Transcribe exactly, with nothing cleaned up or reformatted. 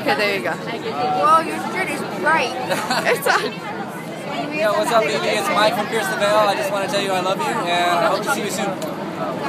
Okay, there you go. Well, your shirt is bright. It's on. Yo, what's up, Vivi? It's Mike from Pierce the Veil. I just want to tell you I love you, and I hope to see you soon.